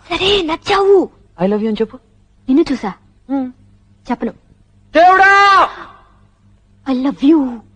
సరే నచ్చావు. I love you అని చెప్పు. నిన్ను చూసా చెప్పను. దేవుడా ఐ లవ్ యూ.